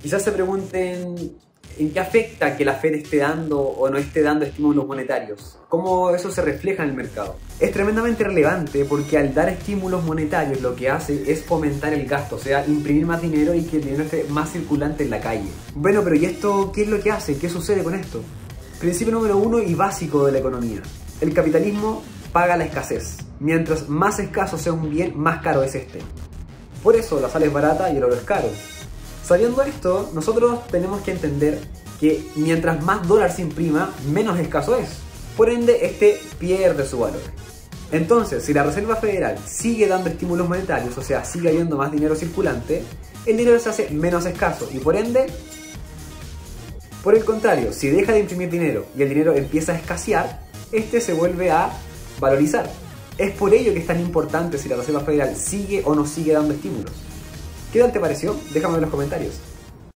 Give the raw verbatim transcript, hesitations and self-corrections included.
Quizás se pregunten en qué afecta que la Fed esté dando o no esté dando estímulos monetarios, cómo eso se refleja en el mercado. Es tremendamente relevante porque al dar estímulos monetarios lo que hace es fomentar el gasto, o sea, imprimir más dinero y que el dinero esté más circulante en la calle. Bueno, pero ¿y esto qué es lo que hace? ¿Qué sucede con esto? Principio número uno y básico de la economía. El capitalismo paga la escasez. Mientras más escaso sea un bien, más caro es este. Por eso la sal es barata y el oro es caro. Sabiendo esto, nosotros tenemos que entender que mientras más dólar se imprima, menos escaso es. Por ende, este pierde su valor. Entonces, si la Reserva Federal sigue dando estímulos monetarios, o sea, sigue habiendo más dinero circulante, el dinero se hace menos escaso y por ende, por el contrario, si deja de imprimir dinero y el dinero empieza a escasear, este se vuelve a valorizar. Es por ello que es tan importante si la Reserva Federal sigue o no sigue dando estímulos. ¿Qué tal te pareció? Déjame en los comentarios.